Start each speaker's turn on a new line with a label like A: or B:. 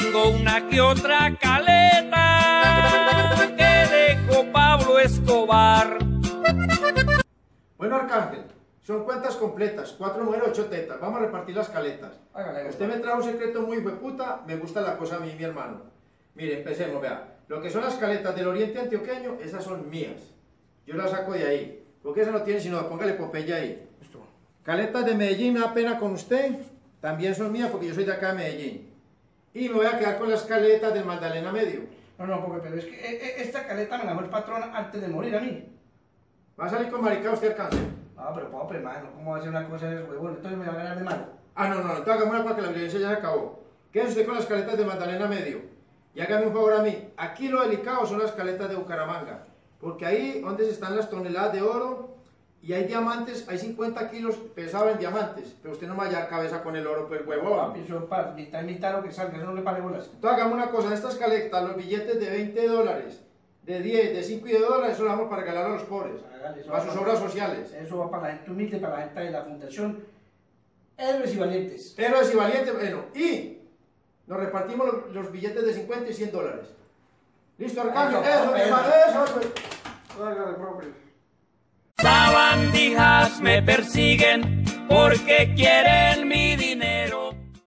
A: tengo una que otra caleta que dejó Pablo Escobar.
B: Bueno, Arcángel, son cuentas completas, 4 mujeres, 8 tetas. Vamos a repartir las caletas.
C: Hágale,
B: Usted me trajo un secreto muy hueputa, me gusta la cosa a mí, mi hermano. Mire, empecemos, vea. Lo que son las caletas del oriente antioqueño, esas son mías. Yo las saco de ahí. Porque esa no tiene sino, póngale Popeye ahí.
C: Listo.
B: Caletas de Medellín, me da pena con usted. También son mías porque yo soy de acá de Medellín. Y me voy a quedar con las caletas del Magdalena Medio.
C: No, porque pero es que esta caleta me la dio el patrón antes de morir a mí.
B: ¿Va a salir con maricado usted, Arcángel?
C: No, pero pobre, mano, ¿cómo va a hacer una cosa de huevón? Entonces me va a ganar de malo.
B: Ah, no, entonces hagamos una cosa que la violencia ya se acabó. Quédese usted con las caletas de Magdalena Medio. Y hágame un favor a mí. Aquí lo delicado son las caletas de Bucaramanga. Porque ahí donde están las toneladas de oro y hay diamantes, hay 50 kilos pesados en diamantes. Pero usted no me va a hallar cabeza con el oro, pues huevón.
C: Papi, eso para mitad lo que salga, eso no le pague bolas.
B: Entonces hagamos una cosa. En estas caletas, los billetes de 20 dólares, de 10, de 5 y de dólares, eso lo damos para regalar a los pobres.
C: Hágale, eso
B: Para
C: va
B: sus obras sociales.
C: Eso va para la gente humilde, para la gente de la Fundación Héroes y Valientes.
B: Héroes y valientes, bueno. Y nos repartimos los billetes de 50 y 100 dólares. ¿Listo, Arcángel? Eso, mi hermano, eso.
C: Hágale, propio.
A: Sabandijas me persiguen porque quieren mi dinero.